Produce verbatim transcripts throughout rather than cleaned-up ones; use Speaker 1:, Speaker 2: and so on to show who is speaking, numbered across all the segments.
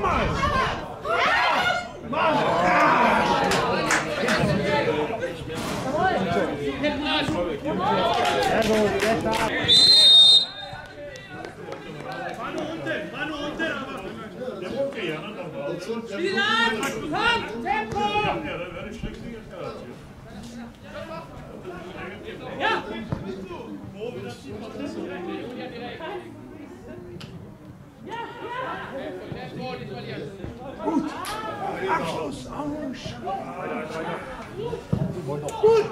Speaker 1: mal! Mann! Sehr gut, sehr stark.
Speaker 2: Spiel an! Komm! Tempo! Ja!
Speaker 1: Gut! Abschluss! Aus! Gut!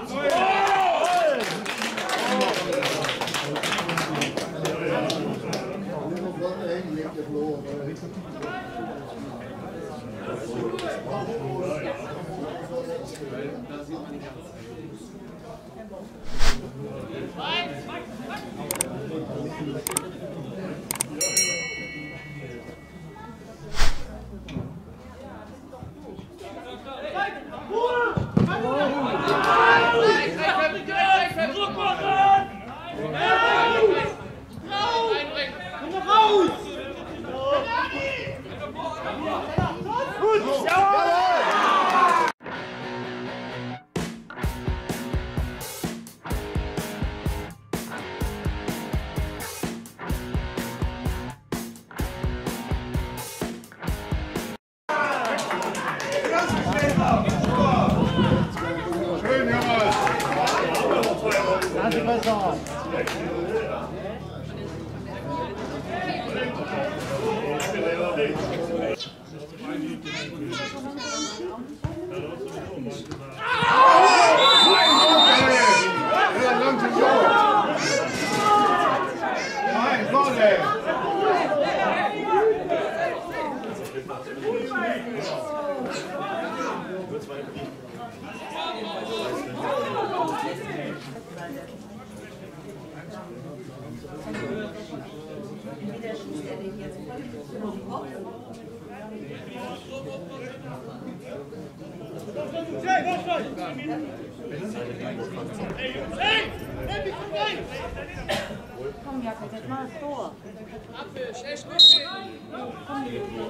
Speaker 3: Komm, Jackels, jetzt mal das Tor.
Speaker 2: Appel, schnell schnitzen!
Speaker 3: Komm, die nicht.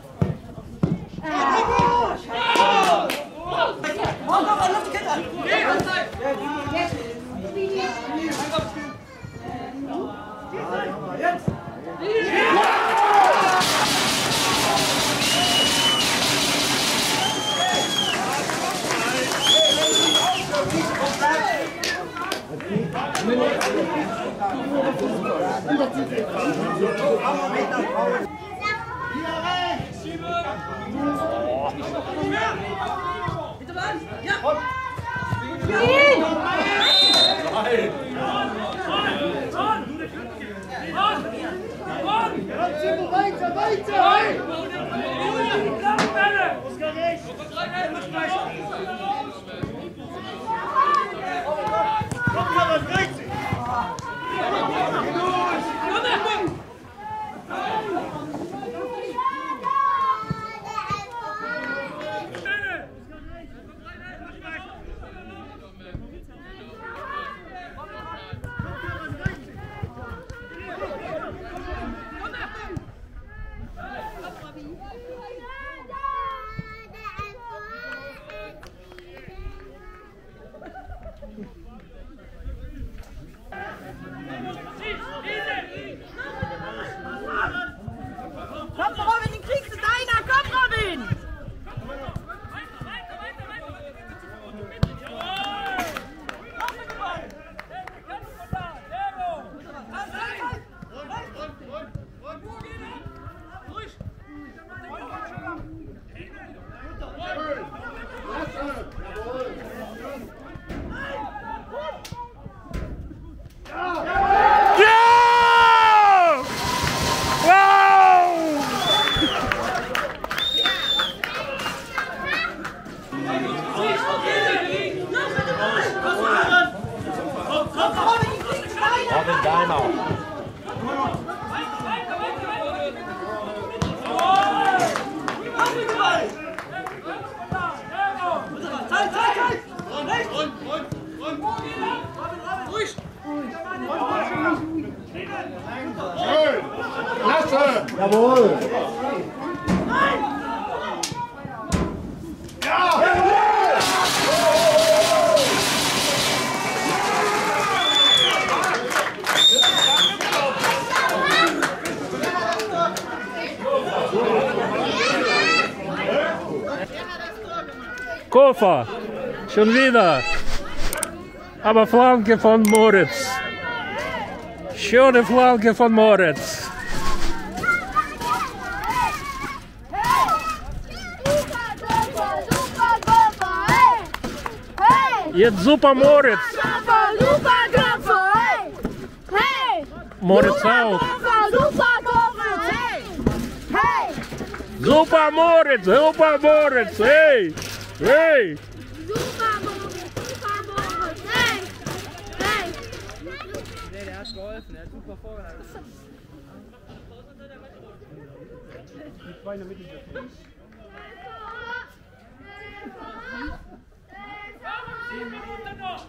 Speaker 4: Mach doch mal die Kette an!
Speaker 2: Geh, Anzeit!
Speaker 4: Jetzt!
Speaker 2: Bitte mal! Ja!
Speaker 4: Weiter, weiter! Oskar rechts! Komm, Hermanns, rechts!
Speaker 3: Komm, Robin, den kriegst du deiner! Komm, Robin!
Speaker 1: Jawohl!
Speaker 4: Nein!
Speaker 5: Körfer. Schon wieder. Aber Flanke von Moritz. Schöne Flanke von Moritz. Jetzt super Moritz. Moritz auch. Super Moritz, super Moritz, hey, hey.
Speaker 3: Super Moritz, super Moritz, hey, hey.
Speaker 2: Nee, der hat geholfen, der hat super vorgehalten. Die Beine mit dem zehn Minuten noch.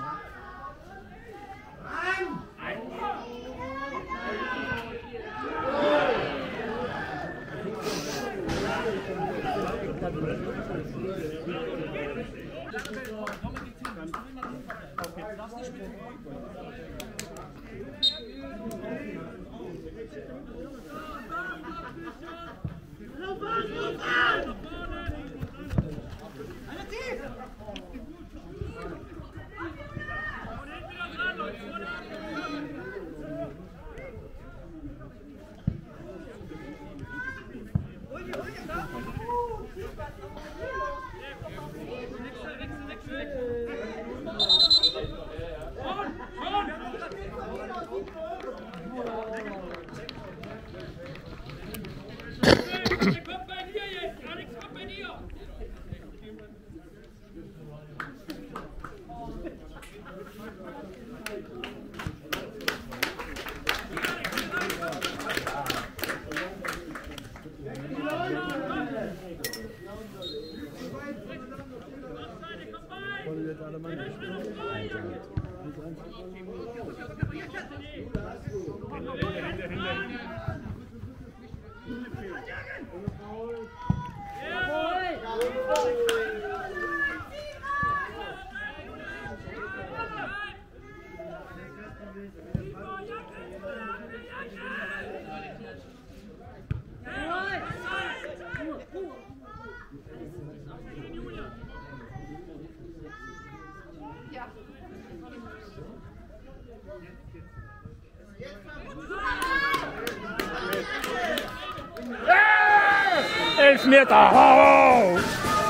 Speaker 5: Elfmeter! Oh!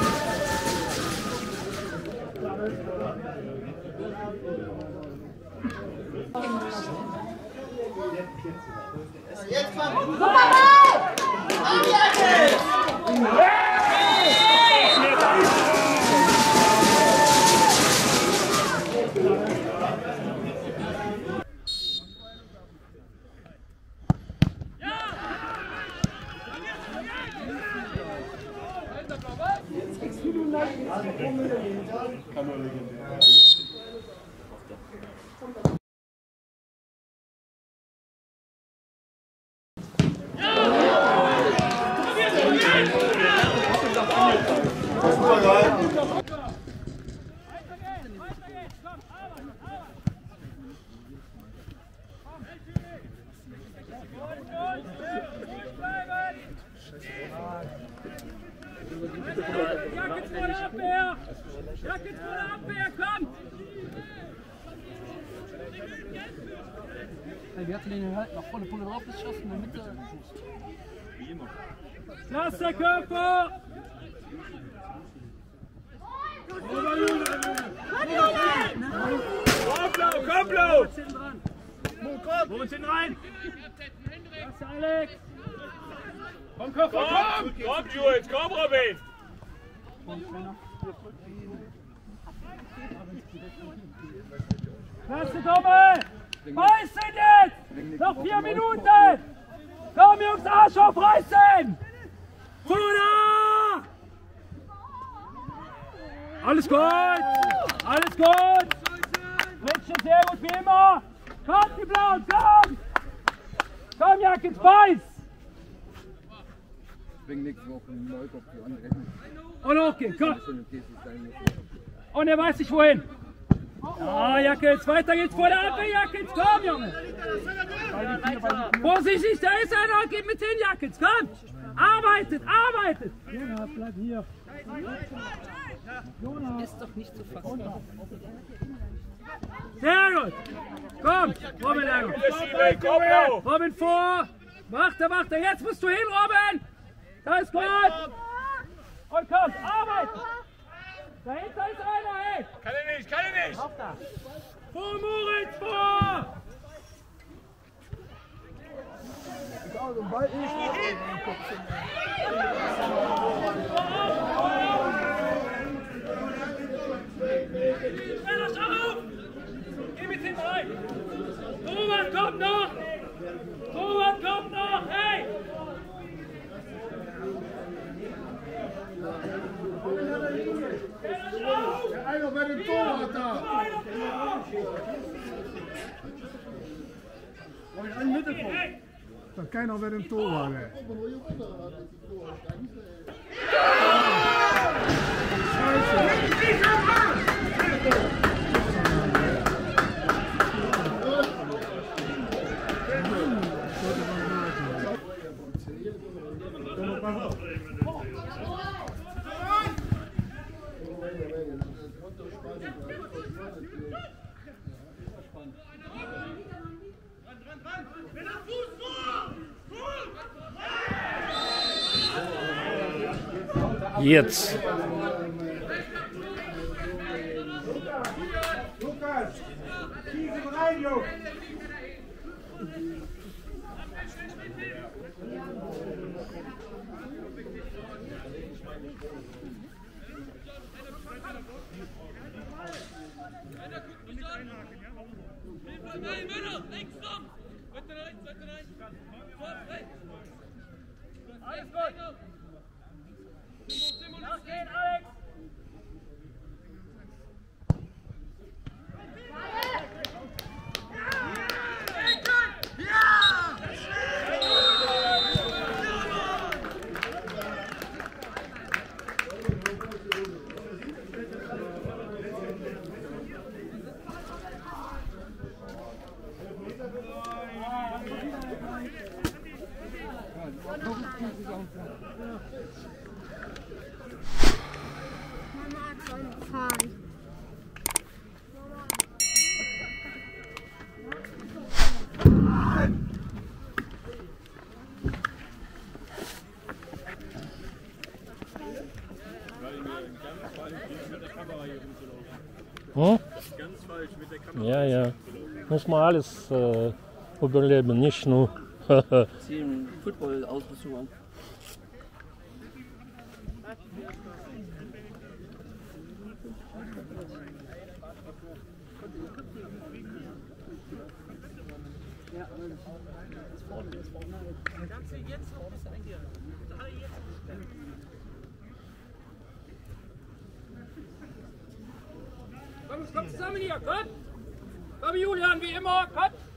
Speaker 4: Jetzt mal!
Speaker 2: Jackels vor der Abwehr! Jackels vor der Abwehr, kommt!
Speaker 6: Wir hatten den halt nach volle Pulle drauf geschossen, in der Mitte. Wie immer.
Speaker 2: Lass der Körper!
Speaker 4: Komm, Blau!
Speaker 2: Moritz hinten rein! Lass der Alex! Komm, Körper, komm!
Speaker 4: Komm, Jules, komm, Robin!
Speaker 2: Klasse, Dommel! Reißen jetzt! Noch vier Minuten! Komm, Jungs, Arsch auf, reißen! Bruder! Alles gut! Alles gut! Fritzsche, sehr gut, wie immer! Kommt, die Blauen, komm! Komm, Jackels, beiß!
Speaker 7: Bring nächste Woche einen Neukopf für andere.
Speaker 2: Und hochgehen, komm! Und er weiß nicht wohin. Ja, Jackels, weiter geht's vor der Abwehr, Jackels, komm, Junge! Vorsichtig, da ist einer, geht mit hin, Jackels, komm! Arbeitet, arbeitet! Ja, bleib hier.
Speaker 6: Ist doch nicht zu fassen.
Speaker 2: Sehr gut. Komm, Robin, Robin, Robin vor. Mach er, mach er. Jetzt musst du hin, Robin. Das ist gut. Und komm, Arbeit. Dahinter ist einer, ey.
Speaker 4: Kann er nicht, kann er nicht.
Speaker 2: Vor, Moritz, vor. Stender, schau auf! Geh mit hinten rein! Robert kommt noch! Robert kommt noch! Hey! Stender, schau auf!
Speaker 7: Der einer bei dem Torwart da! Wollte ich einen Mittelpunkt? Da keiner bei dem Torwart, ey.
Speaker 5: Jetzt.
Speaker 1: Lukas, schießen rein, Jungs.
Speaker 2: Nein, Männer, links rum! Weiter rein, weiter rein! Alles gut! Lass gehen, Alex!
Speaker 5: Hm? Ja, ja. Muss man alles äh, überleben, nicht nur.
Speaker 6: Ziehen Football-Ausrüstung an.
Speaker 2: Komm, komm zusammen hier, komm! Komm Julian, wie immer, komm!